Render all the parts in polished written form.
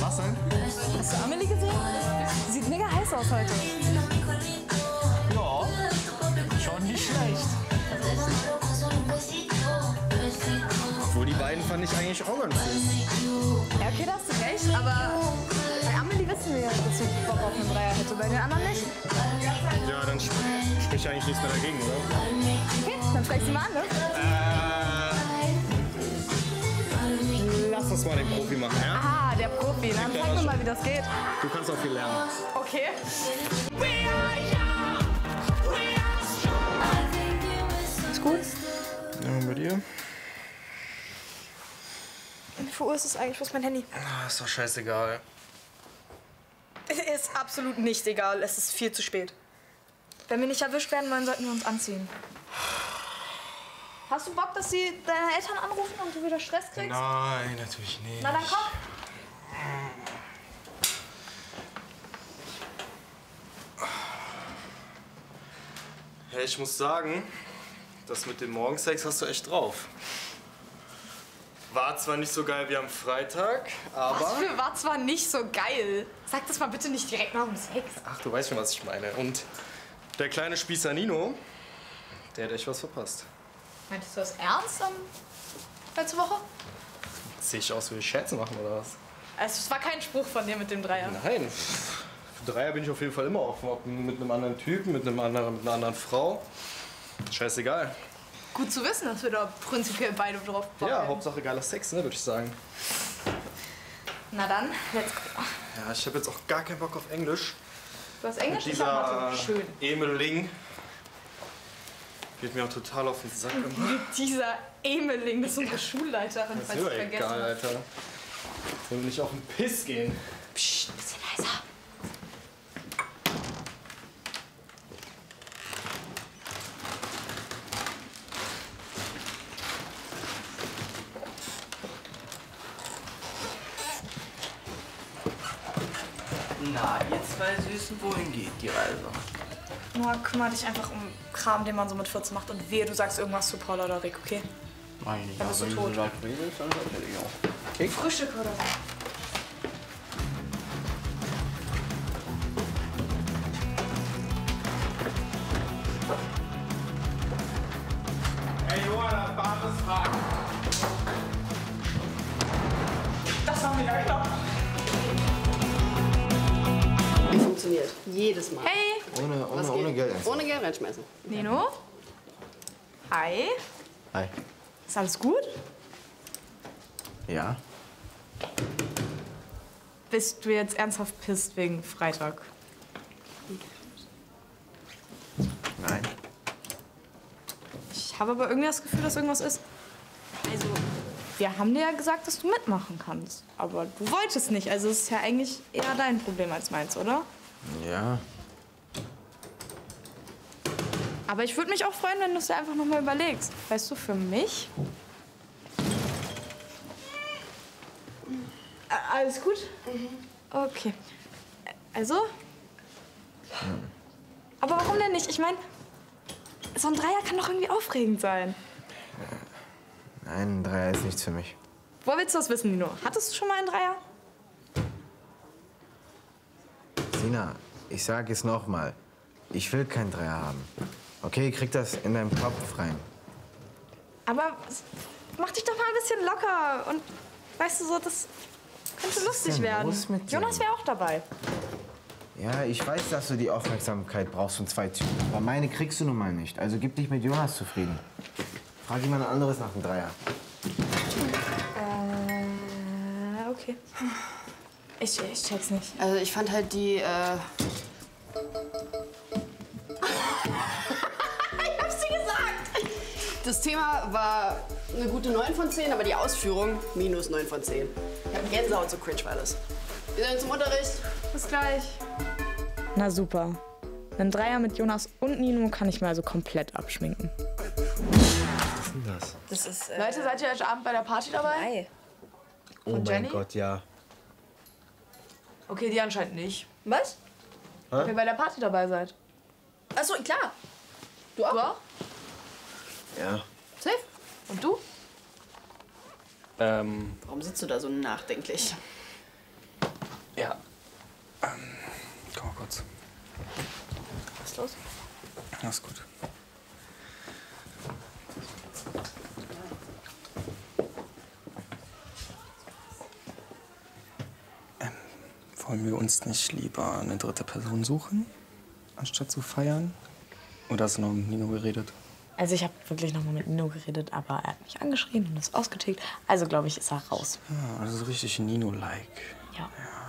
sein? Hast du Amelie gesehen? Sie sieht mega heiß aus heute. Ja, schon nicht schlecht. Obwohl, die beiden fand ich eigentlich auch ganz süß. Ja, okay, da hast du recht, aber bei Amelie wissen wir ja, dass sie Bock auf einen Dreier hätte, bei den anderen nicht. Ja, dann spricht eigentlich nichts mehr dagegen, oder? Okay, dann frag sie mal an, ne? Lass uns mal den Profi machen, ja? Ah, der Profi. Dann zeig mir mal, wie das geht. Du kannst auch viel lernen. Okay. Ist gut. Ja, und bei dir? Wie viel Uhr ist es eigentlich? Wo ist mein Handy? Ah, ist doch scheißegal. Ist absolut nicht egal. Es ist viel zu spät. Wenn wir nicht erwischt werden wollen, sollten wir uns anziehen. Hast du Bock, dass sie deine Eltern anrufen und du wieder Stress kriegst? Nein, natürlich nicht. Na dann komm. Hey, ich muss sagen, das mit dem Morgensex hast du echt drauf. War zwar nicht so geil wie am Freitag, aber... Was für war zwar nicht so geil. Sag das mal bitte nicht direkt nach dem Sex. Ach, du weißt schon, was ich meine. Und der kleine Spießer Nino, der hat echt was verpasst. Meintest du das ernst letzte Woche? Sehe ich aus, wie ich Scherze machen oder was? Also, es war kein Spruch von dir mit dem Dreier. Nein. Für Dreier bin ich auf jeden Fall immer offen. Ob mit einem anderen Typen, mit einer anderen Frau. Scheißegal. Gut zu wissen, dass wir da prinzipiell beide drauf Bock Ja, hätten. Hauptsache geiler Sex, ne, würde ich sagen. Na dann, let's go. Ja, ich habe jetzt auch gar keinen Bock auf Englisch. Du hast Englisch? Mit Ich hab dieser Mathe. Schön. Emil Ling. Geht mir auch total auf den Sack immer. Dieser Emeling, das ist unsere Schulleiterin, Das falls ist du mir vergessen egal, hast. Alter. Wollen wir nicht auf den Piss gehen? Psst, ein bisschen leiser. Na, ihr zwei Süßen, wohin geht die Reise? Noah, kümmere dich einfach um Kram, den man so mit 14 macht. Und wehe, du sagst irgendwas zu Paula oder Rick, okay? Meine ich, Dann bist du tot. dann sollte ich auch. Frühstück oder so. Ey, Johanna, Basisfragen. Das haben wir da gedacht. Funktioniert. Jedes Mal. Hey, Ohne Geld. Ohne Geld reinschmeißen. Nino. Hi. Hi. Ist alles gut? Ja? Bist du jetzt ernsthaft pisst wegen Freitag? Nein. Ich habe aber irgendwie das Gefühl, dass irgendwas ist. Also, wir haben dir ja gesagt, dass du mitmachen kannst. Aber du wolltest nicht. Also, es ist ja eigentlich eher dein Problem als meins, oder? Ja. Aber ich würde mich auch freuen, wenn du es dir einfach noch mal überlegst. Weißt du, für mich? Alles gut? Okay. Also? Aber warum denn nicht? Ich meine, so ein Dreier kann doch irgendwie aufregend sein. Nein, ein Dreier ist nichts für mich. Woher willst du das wissen, Nino? Hattest du schon mal einen Dreier? Sina, ich sag es nochmal. Ich will keinen Dreier haben. Okay, krieg das in deinem Kopf rein. Aber mach dich doch mal ein bisschen locker. Und weißt du so, das könnte lustig denn werden. los mit dir? Jonas wäre auch dabei. Ja, ich weiß, dass du die Aufmerksamkeit brauchst von zwei Typen. Aber meine kriegst du nun mal nicht. Also gib dich mit Jonas zufrieden. Frag jemand anderes nach dem Dreier. Okay. Ich check's nicht. Also ich fand halt die, Ich hab's dir gesagt! das Thema war eine gute 9 von 10, aber die Ausführung minus 9 von 10. Ich hab Gänsehaut, so cringe war das. Wir sehen uns im Unterricht. Bis gleich. Na super. Einen Dreier mit Jonas und Nino kann ich mir also komplett abschminken. Was ist denn das? Das ist, Leute, seid ihr heute Abend bei der Party dabei? Oh mein Jenny? Gott, ja. Okay, die anscheinend nicht. Was? Ob ihr bei der Party dabei seid. Achso, klar. Du auch? Du auch? Ja. Safe. Und du? Warum sitzt du da so nachdenklich? Ja. Komm mal kurz. Was ist los? Alles gut. Wollen wir uns nicht lieber eine dritte Person suchen, anstatt zu feiern? Oder hast du noch mit Nino geredet? Also ich habe wirklich noch mal mit Nino geredet, aber er hat mich angeschrien und ist ausgetickt. Also glaube ich, ist er raus. Ja, das ist richtig Nino-like. Ja.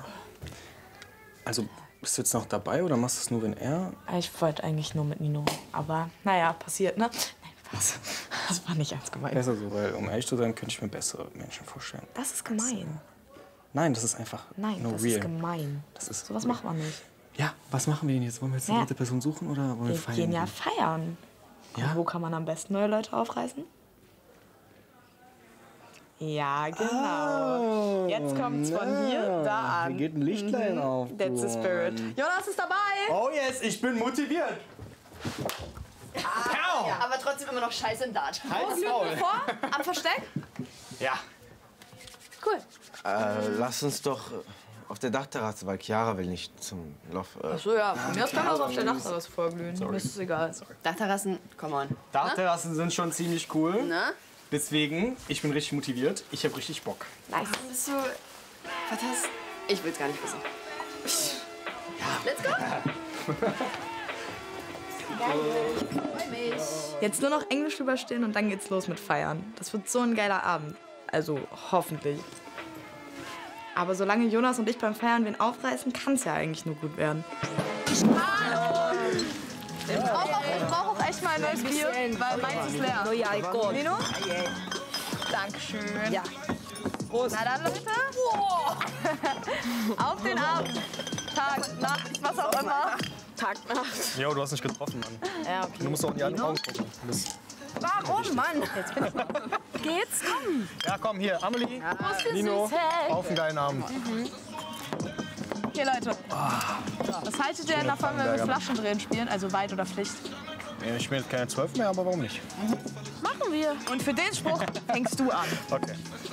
Also, bist du jetzt noch dabei oder machst du es nur, wenn er... Ich wollte eigentlich nur mit Nino. Aber naja, passiert, ne? Nein, was? Das war nicht ernst gemeint. Besser so, weil um ehrlich zu sein, könnte ich mir bessere Menschen vorstellen. Das ist gemein. Nein, das ist einfach Nein, no das real. ist gemein. Das ist Sowas macht man nicht. Ja, was machen wir denn jetzt? Wollen wir jetzt eine Ja. dritte Person suchen oder wollen wir Wir feiern? gehen ja feiern. Ja? Und wo kann man am besten neue Leute aufreißen? Ja, genau. Jetzt kommt's von hier da an. Hier geht ein Lichtlein auf. That's the du spirit. Mann. Jonas ist dabei. Oh yes, ich bin motiviert. Ja, aber trotzdem immer noch scheiße im Dart. Halt's Maul. Vor, am Versteck. Ja. Cool. Lass uns doch auf der Dachterrasse, weil Chiara will nicht zum Loft. So, ja. Von mir aus kann man auch auf der Dachterrasse vorglühen. Mir ist es egal. Dachterrassen, come on. Dachterrassen sind schon ziemlich cool. Ne? Deswegen, ich bin richtig motiviert. Ich habe richtig Bock. Nice. Bist du... Was hast... Ich will's gar nicht wissen. Let's go! Freu mich. Jetzt nur noch Englisch überstehen und dann geht's los mit Feiern. Das wird so ein geiler Abend. Also, hoffentlich. Aber solange Jonas und ich beim Feiern wen aufreißen, kann's ja eigentlich nur gut werden. Ich brauche auch echt mal ein neues Bier, weil meins ist leer. Nino? Dankeschön. Ja. Prost. Na dann, Leute. Auf den Abend. Tag, Nacht, was auch immer. Tag, Nacht. Jo, du hast nicht getroffen, Mann. Ja, okay. Du musst auch in die Augen gucken. Warum, Mann? Jetzt bin ich Geht's? Komm. Ja, komm, hier, Amelie, Nino, auf einen geilen Abend. Hier, Leute. Was haltet ihr denn davon, wenn wir Flaschen drehen spielen? Also Weit oder Pflicht? Nee, ich bin jetzt keine 12 mehr, aber warum nicht? Machen wir. Und für den Spruch fängst du an. Okay.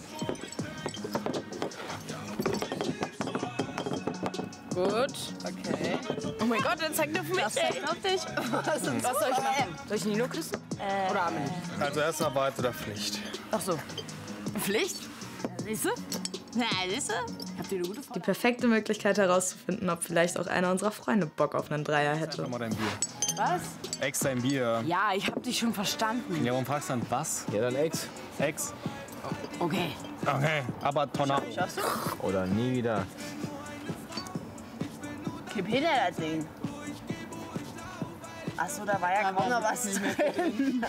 Gut. Okay. Oh mein Gott, dann zeig dir auf mich. Das zeigt auf dich. Was soll ich machen? Soll ich Nino küssen? Oder Amelie? Also erstmal Wahrheit oder Pflicht. Ach so. Pflicht? Siehst du? Na, siehst du? Habt ihr eine gute Frau? Die perfekte Möglichkeit herauszufinden, ob vielleicht auch einer unserer Freunde Bock auf einen Dreier hätte. Schau mal dein Bier. Was? Ex dein Bier. Ja, ich hab dich schon verstanden. Ja, warum fragst du dann was? Ja, dann Ex. Ex. Okay. Okay, aber Tornado. Oder nie wieder. Gib hinter das Ding. Achso, da war ja kaum noch was drin.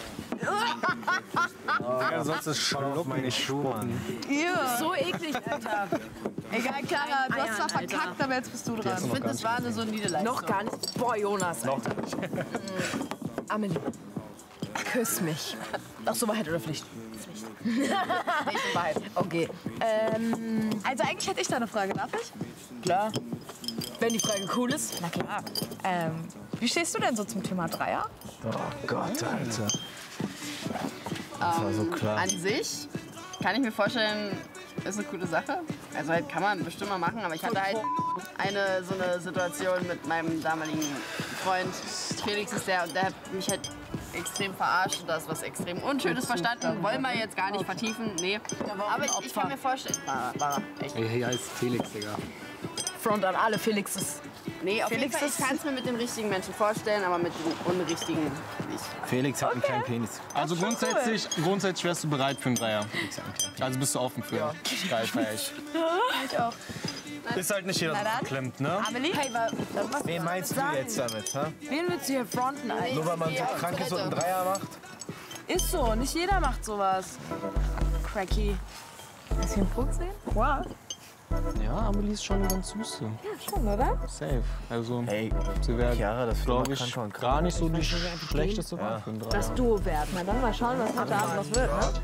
Ja, sonst ist Schlucken nicht spucken. So eklig, Alter. Egal, Clara, du hast zwar verkackt, aber jetzt bist du dran. Ich finde, das war eine solide Leistung. Noch gar nicht. Boah, Jonas. Noch Amelie, küss mich. Ach so, Wahrheit oder Pflicht? Pflicht. Nicht Wahrheit. Okay. Also eigentlich hätte ich da eine Frage, darf ich? Klar. Wenn die Frage cool ist. Na klar. Wie stehst du denn so zum Thema Dreier? Oh Gott, Alter. Das war so klar. An sich kann ich mir vorstellen, ist eine coole Sache. Also halt kann man bestimmt mal machen, aber ich hatte halt so eine Situation mit meinem damaligen Freund. Felix ist der und der hat mich halt extrem verarscht und das was extrem Unschönes verstanden. Wollen wir jetzt gar nicht vertiefen, nee. Aber ich kann mir vorstellen, war echt. Hier heißt Felix, Digga. Front an alle Felixes. Nee, auf jeden Fall, ich kann es mir mit den richtigen Menschen vorstellen, aber mit den unrichtigen nicht. Felix hat einen kleinen Penis. Also grundsätzlich wärst du bereit für einen Dreier. Also bist du offen für. Geil, feier ich. Ich auch. Ist halt nicht jeder so verklemmt, ne? Amelie? Hey, was Wen meinst du jetzt damit, ha? Wen willst du hier fronten, Alter? Nur weil man so krank ist und einen Dreier macht? Ist so, nicht jeder macht sowas. Cracky. Hast du den Pro gesehen? Wow. Ja, Amelie ist schon ganz süß. So. Ja, schon, oder? Safe. Also, Ey, sie wäre, Chiara, das glaube wird ich, kranker und gar nicht so die schlechteste Wahl für einen Dreier. Das Duo werden. Na dann mal schauen, was heute Abend noch wird, ne?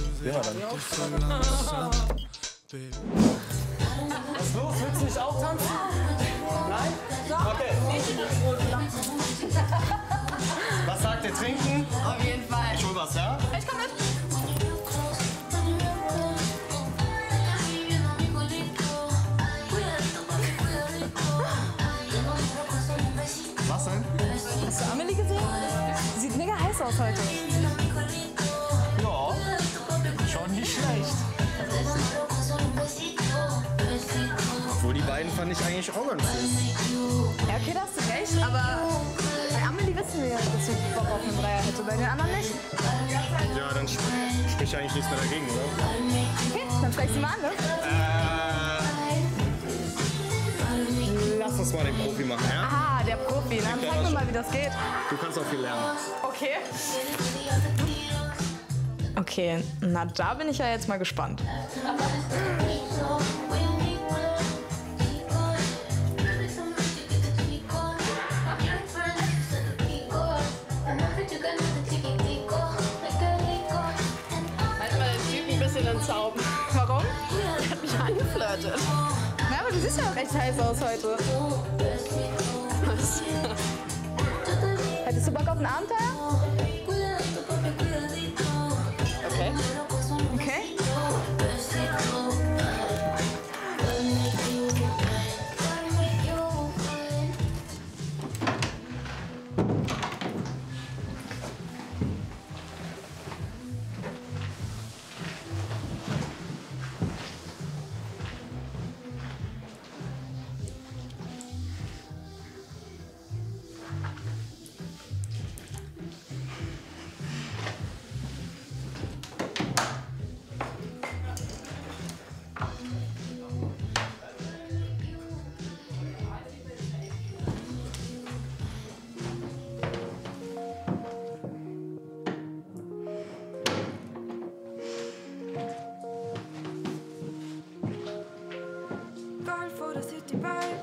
Was ist los? Willst du nicht auch tanzen? Nein? Okay. Was sagt ihr? Trinken? Auf jeden Fall. Ich hol was, ja? Ich komm mit. aus heute. Ja, schon nicht schlecht. Obwohl die beiden fand ich eigentlich auch ganz süß. Ja, okay, da hast du recht, aber bei Amelie wissen wir ja, dass sie Bock auf einen Dreier hätte, bei den anderen nicht. Ja, dann spricht eigentlich nichts mehr dagegen, oder? Okay, dann fragst du mal an, ne? Lass uns mal den Profi machen, ja? Ah, der Profi, dann zeig mir mal, wie das geht. Du kannst auch viel lernen. Okay. Okay, na da bin ich ja jetzt mal gespannt. Manchmal den Typen ein bisschen entzauben. Warum? Der hat mich angeflirtet. Na, aber du siehst ja auch echt heiß aus heute. Was? Hättest du Bock auf ein Abenteuer? Okay. Okay. Golf oder Citybike,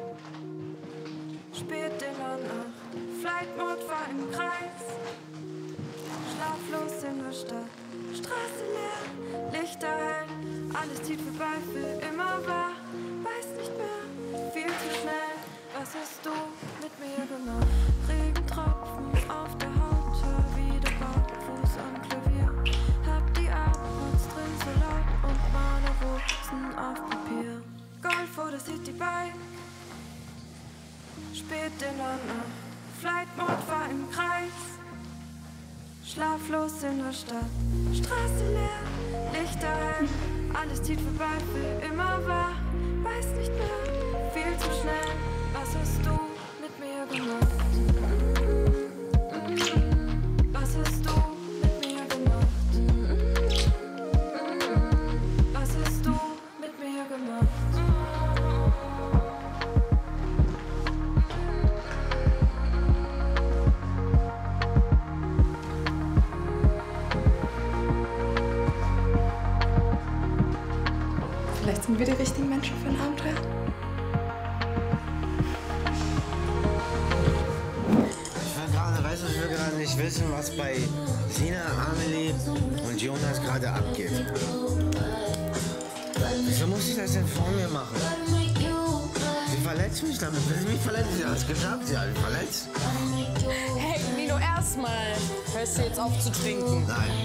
spät in der Nacht, Flight Mode war im Kreis, schlaflos in der Stadt, Straße leer, Lichter hell, alles zieht vorbei, für immer war, weiß nicht mehr, viel zu schnell, was hast du mit mir gemacht? Regentropfen auf der Haut, hör wieder barfuß am Klavier, hab die AirPods drin so laut und male Rosen auf Papier. Golf oder Citybike, spät in der Nacht, Flight Mode war im Kreis, schlaflos in der Stadt, Straße leer, Lichter hell, alles zieht vorbei, für immer war, weiß nicht mehr, viel zu schnell, was hast du mit mir gemacht? Was hast du mit mir gemacht? Was hast du mit mir gemacht? Vielleicht sind wir die richtigen Menschen für ein Abenteuer. Ich will gerade nicht wissen, was bei Sina, Amelie und Jonas gerade abgeht. Wieso muss ich das denn vor mir machen? Sie verletzt mich damit. Wenn sie mich verletzt, sie hat es geschafft. Sie hat mich verletzt. Hey, Nino, erstmal. Hörst du jetzt auf zu trinken? Nein.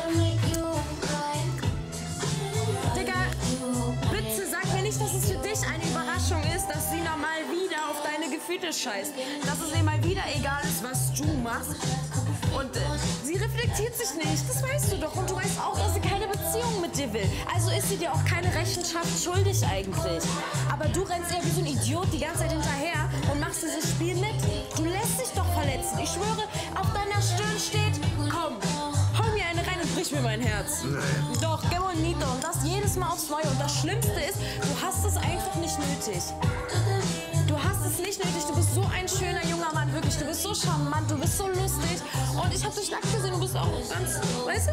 Digga, bitte sag mir nicht, dass es für dich eine Überraschung ist, dass Sina mal wieder auf deine Gefühle scheißt. Dass es ihr mal wieder egal ist, was du machst. Und sie reflektiert sich nicht, das weißt du doch. Und du weißt auch, dass sie keine Beziehung mit dir will. Also ist sie dir auch keine Rechenschaft schuldig eigentlich. Aber du rennst ihr wie so ein Idiot die ganze Zeit hinterher und machst dieses Spiel mit. Du lässt dich doch verletzen. Ich schwöre, auf deiner Stirn steht, komm, hau mir eine rein und brich mir mein Herz. Nein. Doch, geh mal Nito. Und das jedes Mal aufs Neue. Und das Schlimmste ist, du hast es einfach nicht nötig. Du hast es nicht nötig. Du bist so ein schöner junger Mann, wirklich. Du bist so charmant, du bist so lustig. Und ich hab dich nackt gesehen, du bist auch ganz, weißt du?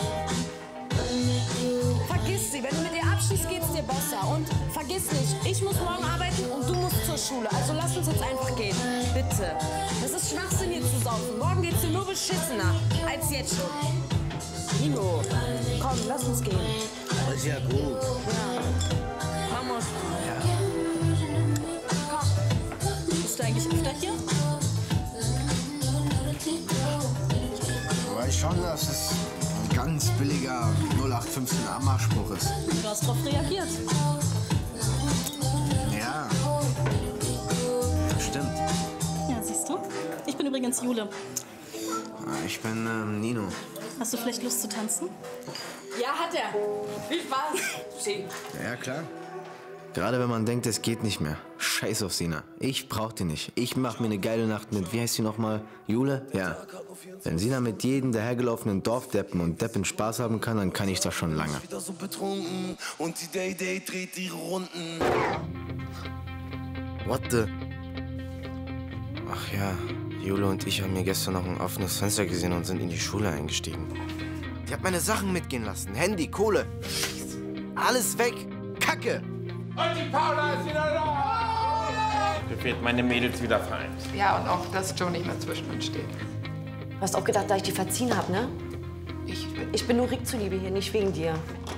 Vergiss sie, wenn du mit ihr abschließt, geht's dir besser. Und vergiss nicht, ich muss morgen arbeiten und du musst zur Schule. Also lass uns jetzt einfach gehen. Bitte. Das ist Schwachsinn, hier zu saufen. Morgen geht's dir nur beschissener als jetzt schon. Nino, komm, lass uns gehen. Ist ja gut. Vamos. Bist du eigentlich öfter hier? Ich weiß schon, dass es ein ganz billiger 0815 Ammerspruch ist. Du hast drauf reagiert. Ja. Stimmt. Ja, siehst du? Ich bin übrigens Jule. Ich bin Nino. Hast du vielleicht Lust zu tanzen? Ja, hat er. Viel Spaß. Ja, klar. Gerade wenn man denkt, es geht nicht mehr. Scheiß auf Sina. Ich brauch die nicht. Ich mach mir eine geile Nacht mit, wie heißt sie nochmal? Jule? Ja. Wenn Sina mit jedem dahergelaufenen Dorfdeppen und Deppen Spaß haben kann, dann kann ich das schon lange. Wieder so betrunken und die Day dreht ihre Runden. What the? Ach ja, Jule und ich haben hier gestern noch ein offenes Fenster gesehen und sind in die Schule eingestiegen. Die hat meine Sachen mitgehen lassen. Handy, Kohle. Alles weg. Kacke. Und die Paula ist wieder da! Mir wird meine Mädels wieder vereint. Ja, und auch, dass Joe nicht mehr zwischen uns steht. Du hast auch gedacht, dass ich die verziehen habe, ne? Ich bin nur Rick zuliebe hier, nicht wegen dir.